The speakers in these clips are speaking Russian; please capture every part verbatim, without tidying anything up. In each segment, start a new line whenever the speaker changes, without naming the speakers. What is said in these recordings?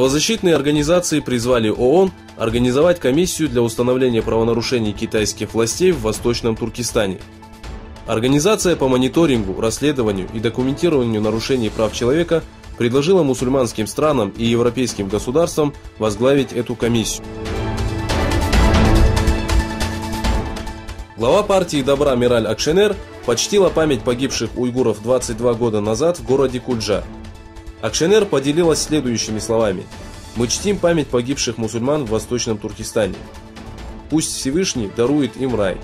Правозащитные организации призвали ООН организовать комиссию для установления правонарушений китайских властей в Восточном Туркестане. Организация по мониторингу, расследованию и документированию нарушений прав человека предложила мусульманским странам и европейским государствам возглавить эту комиссию. Глава партии добра Мераль Акшенер почтила память погибших уйгуров двадцать два года назад в городе Кульджа. Акшенер поделилась следующими словами: «Мы чтим память погибших мусульман в Восточном Туркестане. Пусть Всевышний дарует им рай».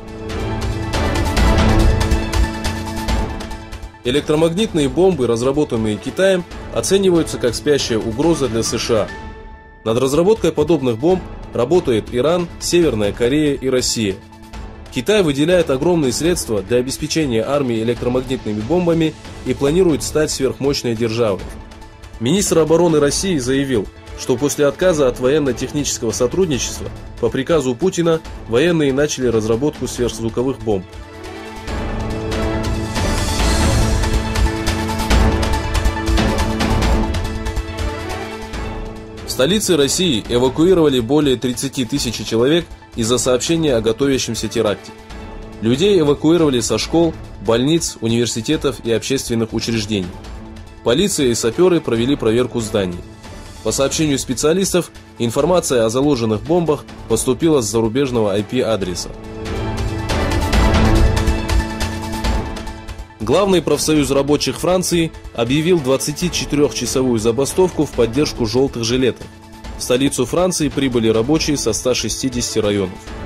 Электромагнитные бомбы, разработанные Китаем, оцениваются как спящая угроза для США. Над разработкой подобных бомб работает Иран, Северная Корея и Россия. Китай выделяет огромные средства для обеспечения армии электромагнитными бомбами и планирует стать сверхмощной державой. Министр обороны России заявил, что после отказа от военно-технического сотрудничества по приказу Путина военные начали разработку сверхзвуковых бомб. В столице России эвакуировали более тридцати тысяч человек из-за сообщения о готовящемся теракте. Людей эвакуировали со школ, больниц, университетов и общественных учреждений. Полиция и саперы провели проверку зданий. По сообщению специалистов, информация о заложенных бомбах поступила с зарубежного ай пи-адреса. Главный профсоюз рабочих Франции объявил двадцатичетырёхчасовую забастовку в поддержку желтых жилетов. В столицу Франции прибыли рабочие со ста шестидесяти районов.